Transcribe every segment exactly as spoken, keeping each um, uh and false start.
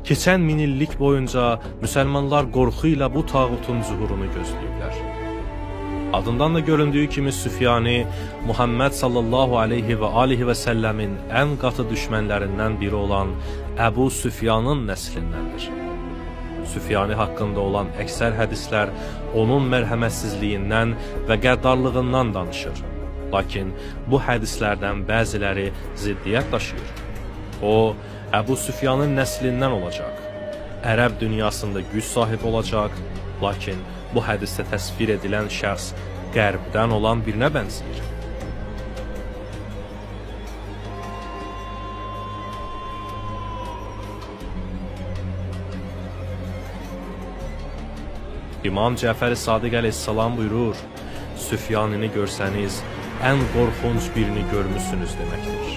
Keçən min illik boyunca müsəlmanlar qorxu ilə bu tağutun zuhurunu gözləyirlər. Adından da göründüyü kimi Süfyani, Muhammed sallallahu aleyhi və alihi və səlləmin ən qatı düşmənlərindən biri olan Əbu Süfyanın nəslindəndir. Süfyani haqqında olan əksər hədislər onun mərhəmətsizliyindən və qəddarlığından danışır. Lakin bu hədislərdən bəziləri ziddiyyət daşıyır. O, Əbu Süfyanın nəslindən olacaq. Ərəb dünyasında güc sahibi olacaq. Lakin bu hədisdə təsvir edilən şəxs qərbdən olan birinə bənzəyir. İmam Cəfər-i Sadiq əleyhissalam buyurur, Süfyanini görsəniz, ən qorxunc birini görmüşsünüz deməkdir.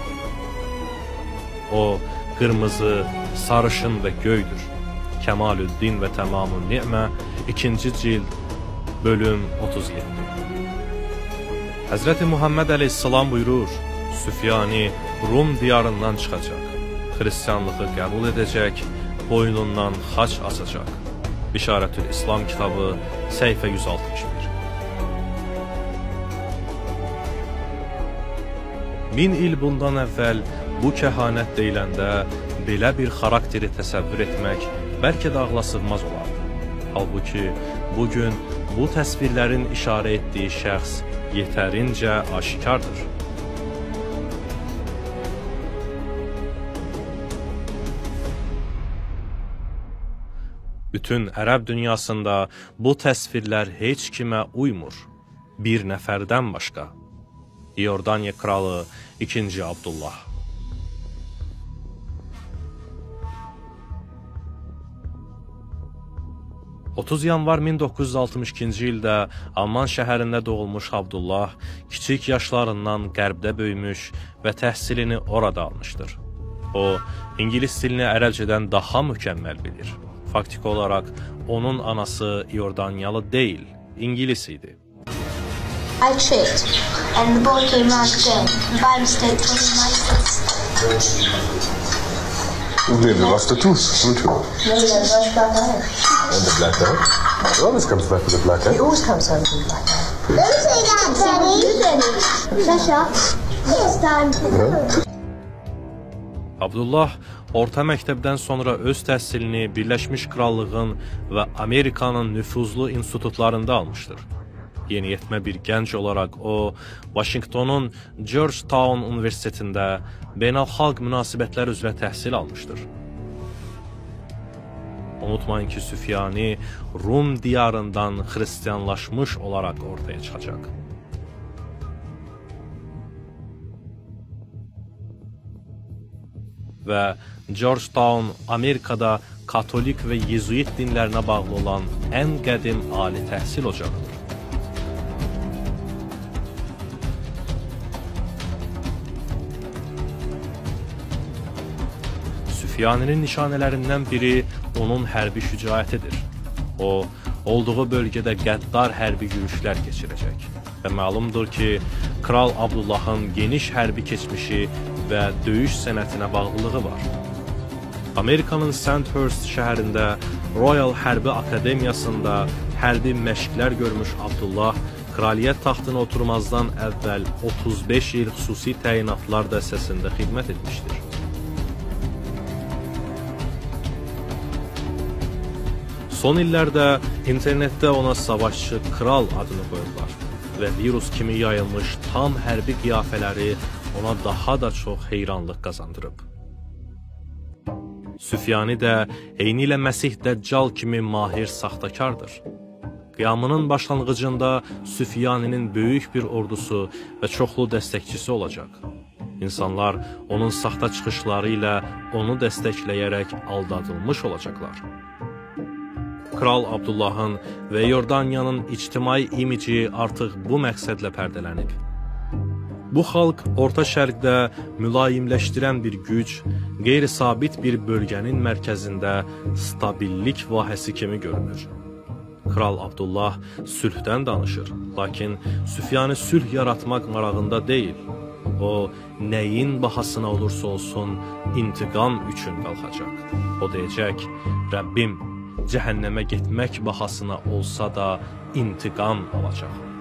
O, qırmızı, sarışın və göydür. Kəmalüddin və Təmamun Ni'mə, ikinci cild, bölüm otuz yeddi. Həzrəti Muhammed əleyhissalam buyurur, Süfyani Rum diyarından çıxacaq, xristiyanlığı qəbul edəcək, boynundan xaç asacaq. Bişarətül İslam kitabı, səhifə yüz altmış bir. Min il bundan əvvəl bu kəhanət deyiləndə belə bir xarakteri təsəvvür etmək bəlkə də ağla sığmaz olardı. Halbuki bugün bu təsvirlərin işarə etdiyi şəxs yetərincə aşikardır. Bütün ərəb dünyasında bu təsvirlər heç kimə uymur. Bir nəfərdən başqa. İordaniya kralı ikinci Abdullah. otuz yanvar min doqquz yüz altmış ikinci ildə Amman şəhərində doğulmuş Abdullah kiçik yaşlarından qərbdə böyümüş və təhsilini orada almışdır. O, İngilis dilini ərəbcədən daha mükəmməl bilir. Faktiki olaraq onun anası İordaniyalı deyil, İngilis idi. I tripped and the boy came round again and by mistake told me my face. Nee, du lost a tooth, haven't you? No, no, no, black eye. And the black eye? It always comes back with a black eye. It always comes home with a black eye. Don't say that, Daddy. Shut up. It's time. Abdullah orta məktəbdən sonra öz təhsilini Birləşmiş Krallığın və Amerikanın nüfuzlu institutlarında almışdır. Yeniyetmə bir gənc olaraq o, Washingtonun Georgetown Universitetində beynəlxalq münasibətlər üzrə təhsil almışdır. Unutmayın ki, Süfyani Rum diyarından xristiyanlaşmış olaraq ortaya çıxacaq. Və Georgetown Amerikada katolik və yezuit dinlərinə bağlı olan ən qədim ali təhsil ocağıdır. Süfyaninin nişanələrindən biri onun hərbi şücaətidir. O, olduğu bölgədə qəddar hərbi yürüşlər keçirəcək. Və məlumdur ki, Kral Abdullahın geniş hərbi keçmişi və döyüş sənətinə bağlılığı var. Amerikanın Sandhurst şəhərində Royal Hərbi Akademiyasında hərbi məşqlər görmüş Abdullah, kraliyyət taxtına oturmazdan əvvəl otuz beş il xüsusi təyinatlar dəstəsində xidmət etmişdir. Son illərdə internetdə ona savaşçı kral adını qoyurlar və virus kimi yayılmış tam hərbi qiyafələri ona daha da çox heyranlıq qazandırıb. Süfyani də eyni ilə Məsih Dəccal kimi mahir saxtakardır. Qiyamının başlanğıcında Süfyaninin böyük bir ordusu və çoxlu dəstəkçisi olacaq. İnsanlar onun saxta çıxışları ilə onu dəstəkləyərək aldadılmış olacaqlar. Kral Abdullahın və Yordaniyanın ictimai imici artıq bu məqsədlə pərdələnib. Bu xalq Orta Şərqdə mülayimləşdirən bir güc, qeyri-sabit bir bölgənin mərkəzində stabillik vahəsi kimi görünür. Kral Abdullah sülhdən danışır, lakin Süfyani sülh yaratmaq marağında deyil. O, nəyin bahasına olursa olsun intiqam üçün qalxacaq. O deyəcək: Rəbbim, cəhənnəmə getmək bahasına olsa da intiqam alacaq.